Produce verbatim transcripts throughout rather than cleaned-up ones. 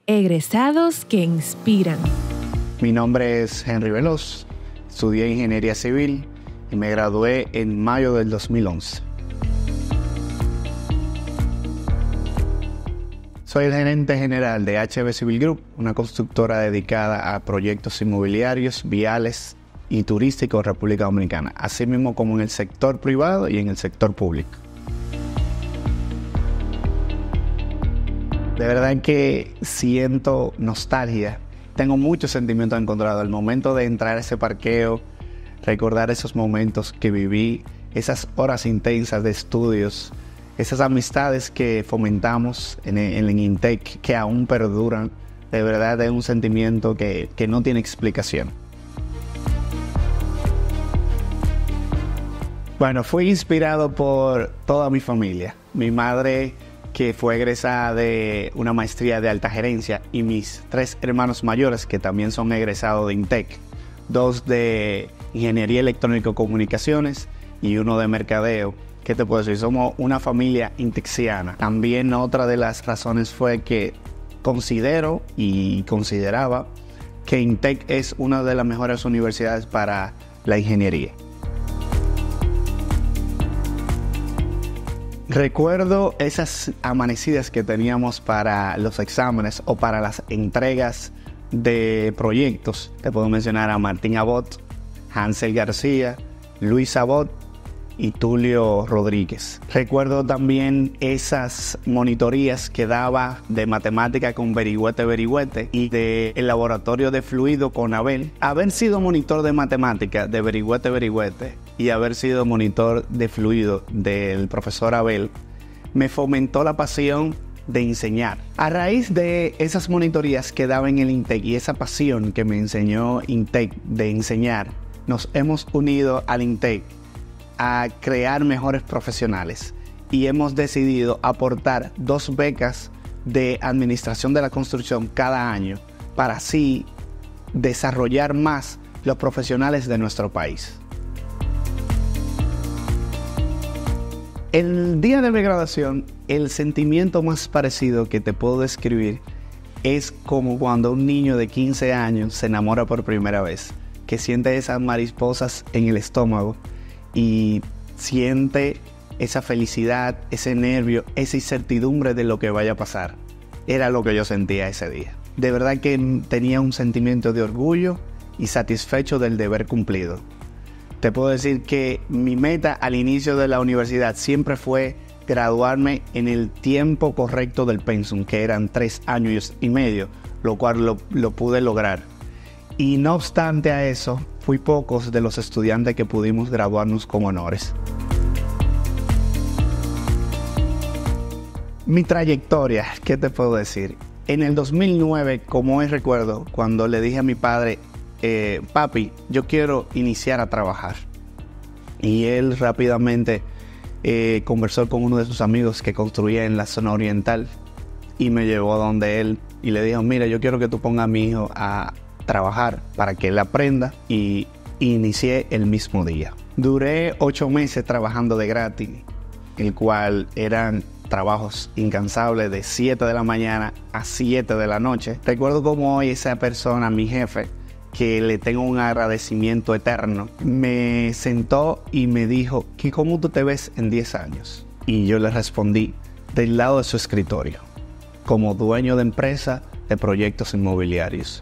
Egresados que inspiran. Mi nombre es Henry Veloz, estudié Ingeniería Civil y me gradué en mayo del dos mil once. Soy el gerente general de H B Civil Group, una constructora dedicada a proyectos inmobiliarios, viales y turísticos en República Dominicana, así mismo como en el sector privado y en el sector público. De verdad que siento nostalgia, tengo muchos sentimientos encontrados. Al momento de entrar a ese parqueo, recordar esos momentos que viví, esas horas intensas de estudios, esas amistades que fomentamos en el, en INTEC que aún perduran, de verdad es un sentimiento que, que no tiene explicación. Bueno, fui inspirado por toda mi familia. Mi madre, que fue egresada de una maestría de alta gerencia, y mis tres hermanos mayores, que también son egresados de INTEC, dos de Ingeniería Electrónica y Comunicaciones y uno de Mercadeo. ¿Qué te puedo decir? Somos una familia intexiana. También otra de las razones fue que considero y consideraba que INTEC es una de las mejores universidades para la ingeniería. Recuerdo esas amanecidas que teníamos para los exámenes o para las entregas de proyectos. Te puedo mencionar a Martín Abot, Hansel García, Luis Abot y Tulio Rodríguez. Recuerdo también esas monitorías que daba de matemática con Berigüete Berigüete y del laboratorio de fluido con Abel. Haber sido monitor de matemática de Berigüete Berigüete y haber sido monitor de fluido del profesor Abel me fomentó la pasión de enseñar. A raíz de esas monitorías que daba en el INTEC y esa pasión que me enseñó INTEC de enseñar, nos hemos unido al INTEC a crear mejores profesionales y hemos decidido aportar dos becas de administración de la construcción cada año para así desarrollar más los profesionales de nuestro país. El día de mi graduación, el sentimiento más parecido que te puedo describir es como cuando un niño de quince años se enamora por primera vez, que siente esas mariposas en el estómago y siente esa felicidad, ese nervio, esa incertidumbre de lo que vaya a pasar. Era lo que yo sentía ese día. De verdad que tenía un sentimiento de orgullo y satisfecho del deber cumplido. Te puedo decir que mi meta al inicio de la universidad siempre fue graduarme en el tiempo correcto del pensum, que eran tres años y medio, lo cual lo, lo pude lograr. Y no obstante a eso, fui pocos de los estudiantes que pudimos graduarnos con honores. Mi trayectoria, ¿qué te puedo decir? En el dos mil nueve, como hoy recuerdo, cuando le dije a mi padre, eh, papi, yo quiero iniciar a trabajar. Y él rápidamente eh, conversó con uno de sus amigos que construía en la zona oriental y me llevó a donde él y le dijo, mira, yo quiero que tú pongas a mi hijo a trabajar para que él aprenda, y inicié el mismo día. Duré ocho meses trabajando de gratis, el cual eran trabajos incansables de siete de la mañana a siete de la noche. Recuerdo como hoy esa persona, mi jefe, que le tengo un agradecimiento eterno, me sentó y me dijo, ¿qué cómo tú te ves en diez años? Y yo le respondí, del lado de su escritorio, como dueño de empresa de proyectos inmobiliarios.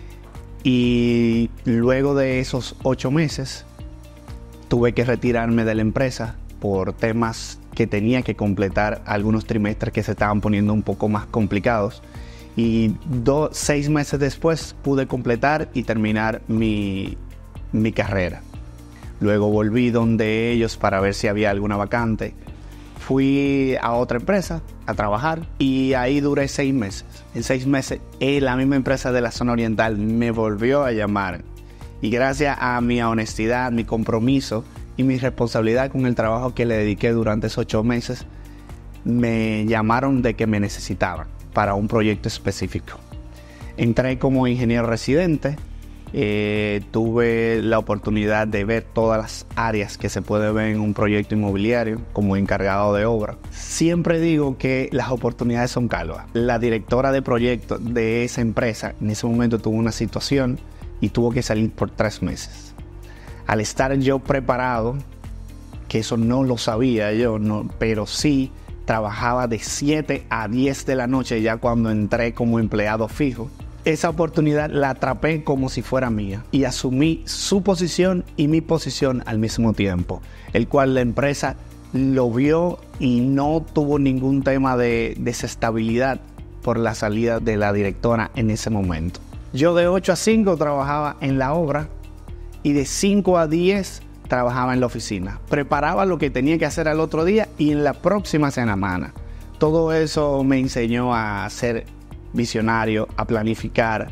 Y luego de esos ocho meses, tuve que retirarme de la empresa por temas que tenía que completar algunos trimestres que se estaban poniendo un poco más complicados. Y do, seis meses después pude completar y terminar mi, mi carrera. Luego volví donde ellos para ver si había alguna vacante. Fui a otra empresa a trabajar y ahí duré seis meses. En seis meses, eh, la misma empresa de la zona oriental me volvió a llamar. Y gracias a mi honestidad, mi compromiso y mi responsabilidad con el trabajo que le dediqué durante esos ocho meses, me llamaron de que me necesitaban para un proyecto específico. Entré como ingeniero residente Eh, tuve la oportunidad de ver todas las áreas que se puede ver en un proyecto inmobiliario como encargado de obra. Siempre digo que las oportunidades son calvas. La directora de proyecto de esa empresa en ese momento tuvo una situación y tuvo que salir por tres meses. Al estar yo preparado, que eso no lo sabía yo, no, pero sí trabajaba de siete a diez de la noche ya cuando entré como empleado fijo. Esa oportunidad la atrapé como si fuera mía y asumí su posición y mi posición al mismo tiempo, el cual la empresa lo vio y no tuvo ningún tema de desestabilidad por la salida de la directora en ese momento. Yo de ocho a cinco trabajaba en la obra y de cinco a diez trabajaba en la oficina. Preparaba lo que tenía que hacer al otro día y en la próxima semana. Todo eso me enseñó a ser visionario, a planificar,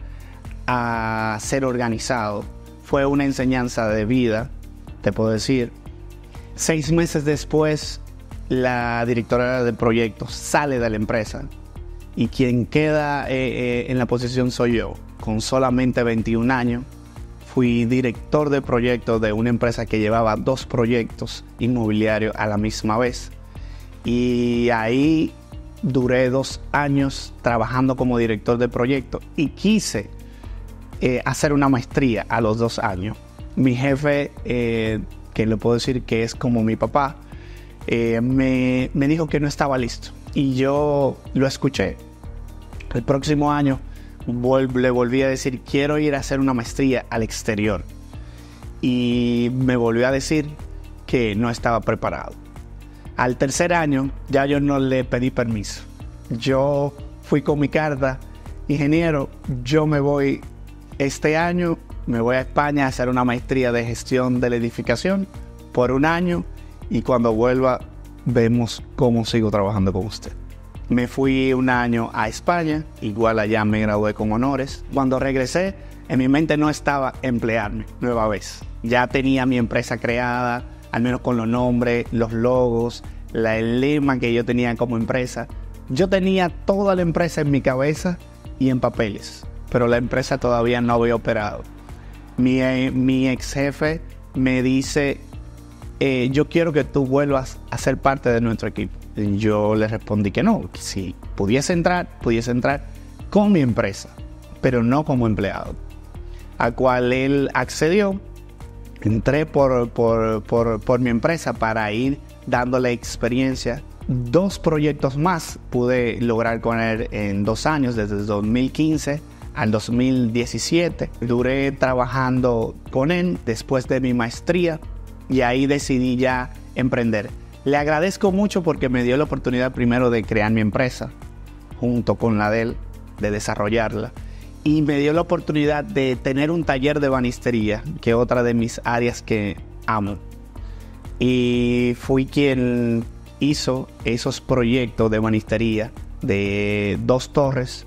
a ser organizado. Fue una enseñanza de vida, te puedo decir. Seis meses después, la directora de proyectos sale de la empresa y quien queda eh, eh, en la posición soy yo. Con solamente veintiún años, fui director de proyectos de una empresa que llevaba dos proyectos inmobiliarios a la misma vez. Y ahí duré dos años trabajando como director de proyectos y quise eh, hacer una maestría a los dos años. Mi jefe, eh, que le puedo decir que es como mi papá, eh, me, me dijo que no estaba listo y yo lo escuché. El próximo año vol- le volví a decir, quiero ir a hacer una maestría al exterior, y me volvió a decir que no estaba preparado. Al tercer año ya yo no le pedí permiso. Yo fui con mi carta, ingeniero, yo me voy este año, me voy a España a hacer una maestría de gestión de la edificación por un año y cuando vuelva vemos cómo sigo trabajando con usted. Me fui un año a España, igual allá me gradué con honores. Cuando regresé, en mi mente no estaba emplearme nueva vez. Ya tenía mi empresa creada, al menos con los nombres, los logos, la, el lema que yo tenía como empresa. Yo tenía toda la empresa en mi cabeza y en papeles, pero la empresa todavía no había operado. Mi, eh, mi ex jefe me dice, eh, yo quiero que tú vuelvas a ser parte de nuestro equipo. Y yo le respondí que no, que si pudiese entrar, pudiese entrar con mi empresa, pero no como empleado. A cual él accedió. Entré por, por, por, por mi empresa para ir dándole experiencia. Dos proyectos más pude lograr con él en dos años, desde el dos mil quince al dos mil diecisiete. Duré trabajando con él después de mi maestría y ahí decidí ya emprender. Le agradezco mucho porque me dio la oportunidad primero de crear mi empresa junto con la de él, de desarrollarla. Y me dio la oportunidad de tener un taller de banistería, que es otra de mis áreas que amo. Y fui quien hizo esos proyectos de banistería de dos torres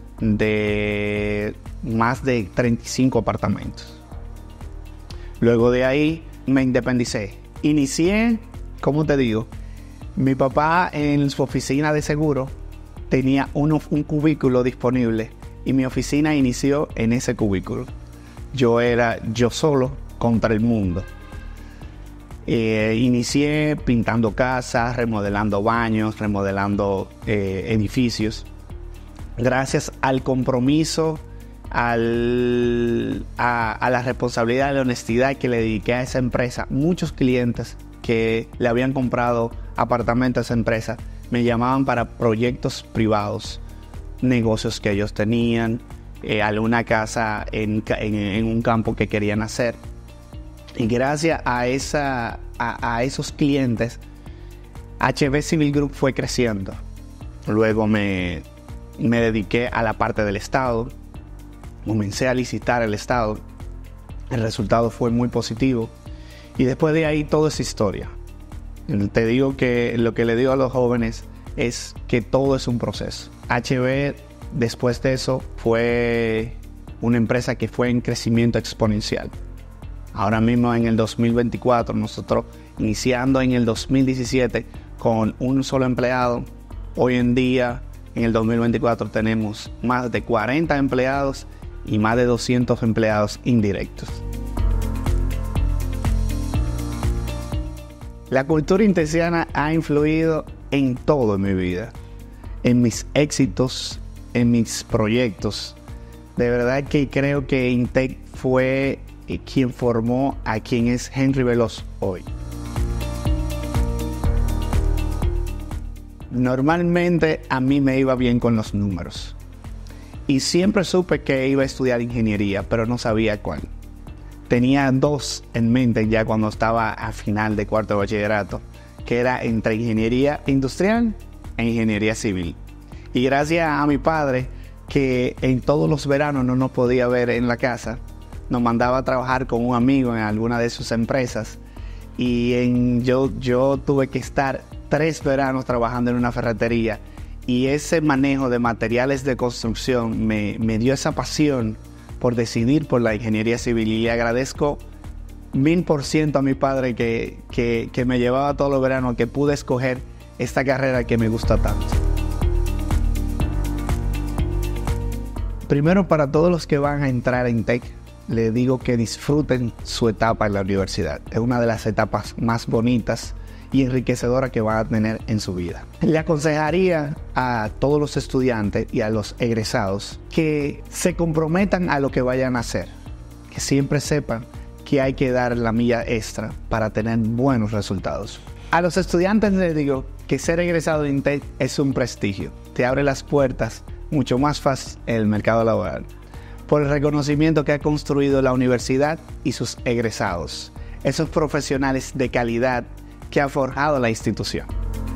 de más de treinta y cinco apartamentos. Luego de ahí me independicé. Inicié, ¿cómo te digo? Mi papá en su oficina de seguro tenía uno, un cubículo disponible. Y mi oficina inició en ese cubículo. Yo era yo solo contra el mundo. Eh, inicié pintando casas, remodelando baños, remodelando eh, edificios. Gracias al compromiso, al, a, a la responsabilidad y la honestidad que le dediqué a esa empresa, muchos clientes que le habían comprado apartamentos a esa empresa me llamaban para proyectos privados, negocios que ellos tenían, eh, alguna casa en, en, en un campo que querían hacer. Y gracias a, esa, a, a esos clientes, H B Civil Group fue creciendo. Luego me, me dediqué a la parte del Estado, comencé a licitar el Estado, el resultado fue muy positivo y después de ahí todo es historia. Te digo que lo que le digo a los jóvenes es que todo es un proceso. H B después de eso fue una empresa que fue en crecimiento exponencial. Ahora mismo en el dos mil veinticuatro, nosotros iniciando en el dos mil diecisiete con un solo empleado, hoy en día en el dos mil veinticuatro tenemos más de cuarenta empleados y más de doscientos empleados indirectos. La cultura inteciana ha influido en todo en mi vida, en mis éxitos, en mis proyectos. De verdad que creo que Intec fue quien formó a quien es Henry Veloz hoy. Normalmente a mí me iba bien con los números y siempre supe que iba a estudiar ingeniería, pero no sabía cuál. Tenía dos en mente ya cuando estaba a final de cuarto de bachillerato, que era entre ingeniería industrial e ingeniería civil. Y gracias a mi padre, que en todos los veranos no nos podía ver en la casa, nos mandaba a trabajar con un amigo en alguna de sus empresas, y en, yo, yo tuve que estar tres veranos trabajando en una ferretería, y ese manejo de materiales de construcción me, me dio esa pasión por decidir por la ingeniería civil, y le agradezco mil por ciento a mi padre que, que, que me llevaba todos los veranos, que pude escoger esta carrera que me gusta tanto. Primero, para todos los que van a entrar en Intec, les digo que disfruten su etapa en la universidad. Es una de las etapas más bonitas y enriquecedoras que van a tener en su vida. Le aconsejaría a todos los estudiantes y a los egresados que se comprometan a lo que vayan a hacer, que siempre sepan que hay que dar la milla extra para tener buenos resultados. A los estudiantes les digo que ser egresado de Intec es un prestigio, te abre las puertas mucho más fácil en el mercado laboral, por el reconocimiento que ha construido la universidad y sus egresados, esos profesionales de calidad que ha forjado la institución.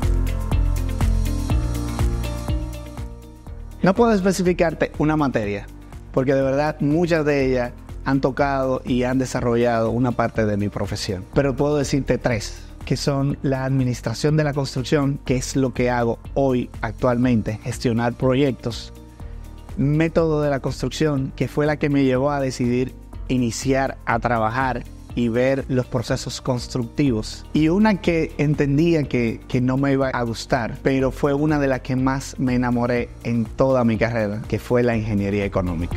No puedo especificarte una materia, porque de verdad muchas de ellas han tocado y han desarrollado una parte de mi profesión, pero puedo decirte tres, que son la administración de la construcción, que es lo que hago hoy actualmente, gestionar proyectos; método de la construcción, que fue la que me llevó a decidir iniciar a trabajar y ver los procesos constructivos; y una que entendía que, que no me iba a gustar, pero fue una de las que más me enamoré en toda mi carrera, que fue la ingeniería económica.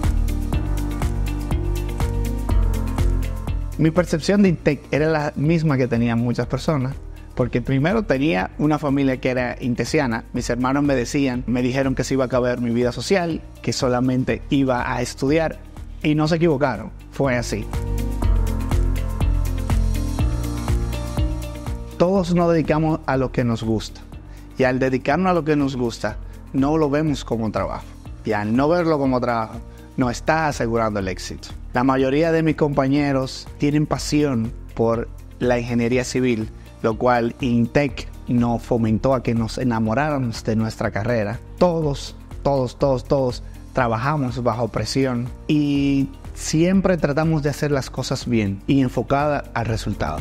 Mi percepción de Intec era la misma que tenían muchas personas, porque primero tenía una familia que era inteciana. Mis hermanos me decían, me dijeron que se iba a acabar mi vida social, que solamente iba a estudiar, y no se equivocaron, fue así. Todos nos dedicamos a lo que nos gusta, y al dedicarnos a lo que nos gusta, no lo vemos como trabajo, y al no verlo como trabajo, nos está asegurando el éxito. La mayoría de mis compañeros tienen pasión por la ingeniería civil, lo cual Intec nos fomentó a que nos enamoráramos de nuestra carrera. Todos, todos, todos, todos trabajamos bajo presión y siempre tratamos de hacer las cosas bien y enfocadas al resultado.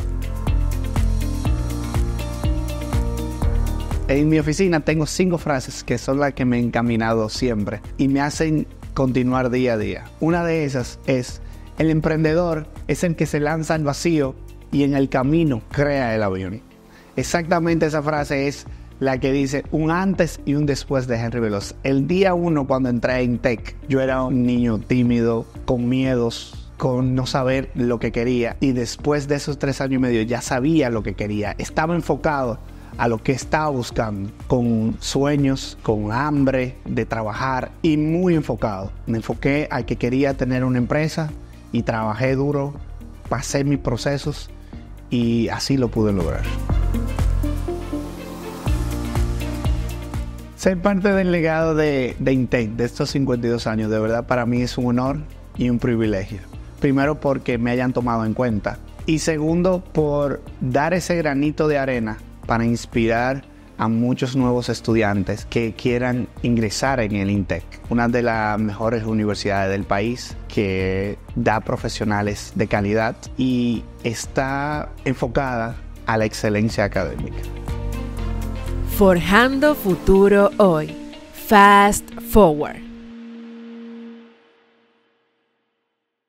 En mi oficina tengo cinco frases que son las que me he encaminado siempre y me hacen continuar día a día. Una de esas es: el emprendedor es el que se lanza al vacío y en el camino crea el avión. Exactamente esa frase es la que dice un antes y un después de Henry Veloz. El día uno, cuando entré a Intec, yo era un niño tímido, con miedos, con no saber lo que quería, y después de esos tres años y medio ya sabía lo que quería. Estaba enfocado a lo que estaba buscando, con sueños, con hambre de trabajar y muy enfocado. Me enfoqué a que quería tener una empresa y trabajé duro, pasé mis procesos y así lo pude lograr. Ser parte del legado de, de Intec, de estos cincuenta y dos años, de verdad para mí es un honor y un privilegio. Primero, porque me hayan tomado en cuenta, y segundo, por dar ese granito de arena para inspirar a muchos nuevos estudiantes que quieran ingresar en el Intec, una de las mejores universidades del país que da profesionales de calidad y está enfocada a la excelencia académica. Forjando futuro hoy. Fast Forward.